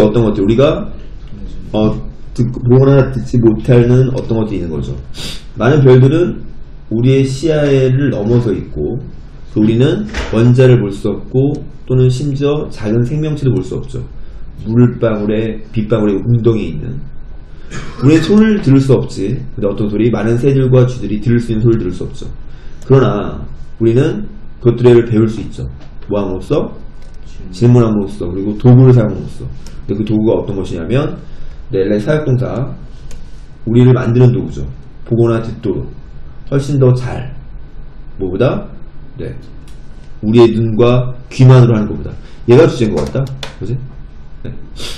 어떤 것들 우리가 보거나 듣지 못하는 어떤 것들이 있는 거죠. 많은 별들은 우리의 시야를 넘어서 있고 우리는 원자를 볼 수 없고 또는 심지어 작은 생명체도 볼 수 없죠. 물방울에 빗방울의 운동에 있는 우리의 손을 들을 수 없지. 근데 어떤 소리? 많은 새들과 쥐들이 들을 수 있는 소리를 들을 수 없죠. 그러나 우리는 그것들을 배울 수 있죠. 뭐함으로써? 질문함으로써 그리고 도구를 사용함으로써. 근데 그 도구가 어떤 것이냐면 네, 사역동사 우리를 만드는 도구죠. 보거나 듣도록 훨씬 더 잘 뭐보다? 네, 우리의 눈과 귀만으로 하는 것보다 얘가 주제인 것 같다. 그지? 네.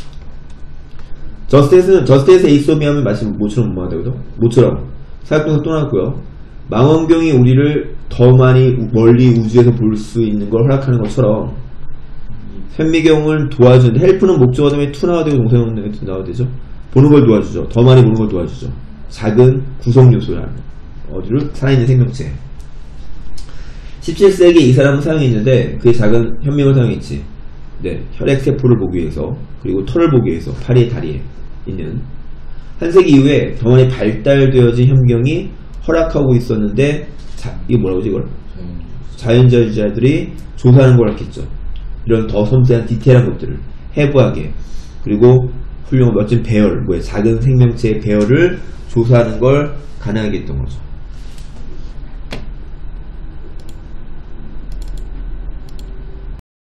저스트에서 에이소미 하면 마치 모처럼 뭐하다 그죠? 모처럼 사역동사 또 나왔고요. 망원경이 우리를 더 많이 멀리 우주에서 볼 수 있는 걸 허락하는 것처럼 현미경을 도와주는데 헬프는 목적어 다음에 to 나와야 되고 동사 나와야 되죠. 보는 걸 도와주죠. 더 많이 보는 걸 도와주죠. 작은 구성 요소라는 어디를 살아있는 생명체. 17세기에 이 사람은 사용했는데 그의 작은 현미경을 사용했지. 네, 혈액세포를 보기 위해서 그리고 털을 보기 위해서 팔에 다리에 있는 한 세기 이후에 더 많이 발달되어진 현미경이 허락하고 있었는데 이게 뭐라고 하지 이걸? 자연자들이 조사하는 걸 했겠죠. 이런 더 섬세한 디테일한 것들을 해부하게 그리고 훌륭한 멋진 배열 작은 생명체의 배열을 조사하는 걸 가능하게 했던 거죠.